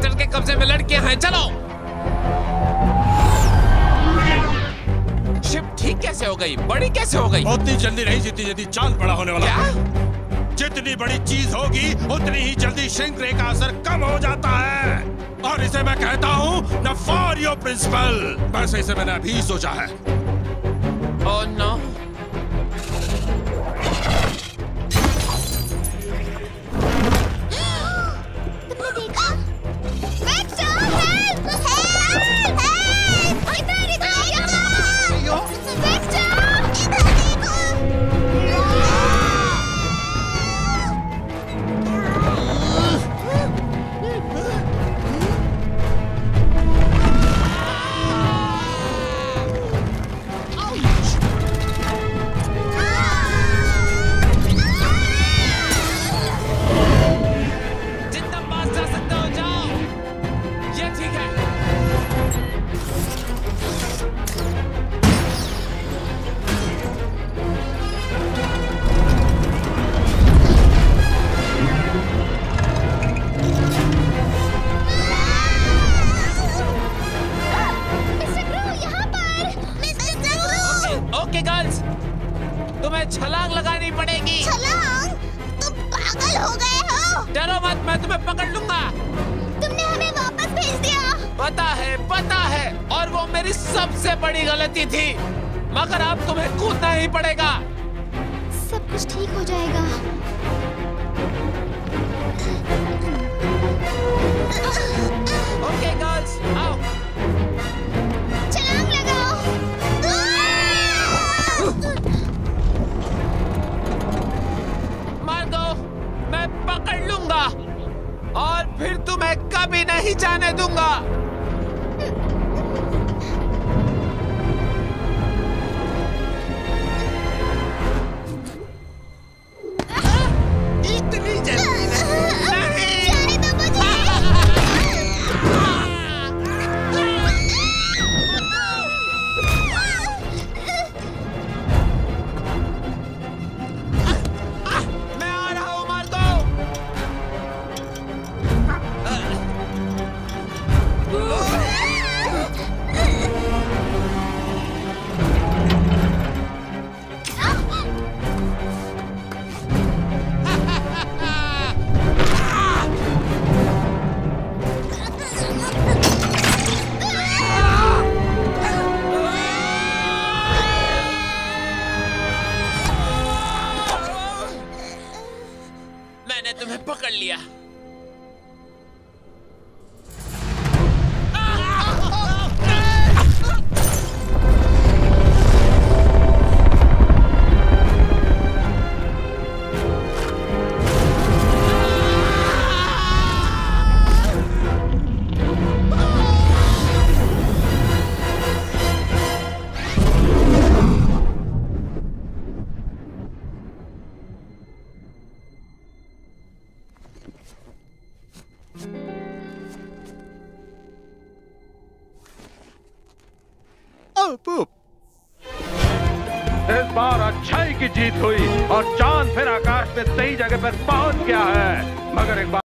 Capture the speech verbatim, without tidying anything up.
Master के कब्जे में लड़कियां हैं। चलो। शिप ठीक कैसे हो गई? बड़ी कैसे हो गई? उतनी जल्दी नहीं जितनी जल्दी चांद बड़ा होने वाला। क्या? जितनी बड़ी चीज होगी उतनी ही जल्दी श्रिंक रे का असर कम हो जाता है। और इसे मैं कहता हूँ नफारियो प्रिंसिपल। वैसे इसे मैंने अभी सोचा है। Oh no. तुमने देखा? Vector, help! हेल्प! हेल्प! इधर इधर आओ! वेक्टर, इधर देखो! तुम्हें छलांग लगानी पड़ेगी। छलांग? तुम पागल हो गए हो? डरो मत, मैं तुम्हें पकड़ लूंगा। तुमने हमें वापस भेज दिया। पता है, पता है, और वो मेरी सबसे बड़ी गलती थी। मगर अब तुम्हें कूदना ही पड़ेगा। सब कुछ ठीक हो जाएगा। ओके गर्ल्स, आओ। छलांग लगाओ। मार दो, मैं पकड़ लूंगा और फिर तुम्हें कभी नहीं जाने दूंगा। इतनी जल्दी नहीं। जाने दो मुझे। मैं आ रहा हूँ, मार दो। मैंने तुम्हें पकड़ लिया। इस बार अच्छाई की जीत हुई और चांद फिर आकाश में सही जगह पर पहुंच गया है। मगर एक बात